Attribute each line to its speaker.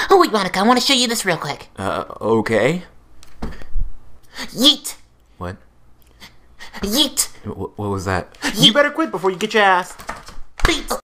Speaker 1: Oh wait, Monica, I want to show you this real quick.
Speaker 2: Okay.
Speaker 1: Yeet!
Speaker 2: What?
Speaker 1: Yeet!
Speaker 2: What was that?
Speaker 3: You better quit before you get your ass.
Speaker 1: Beat!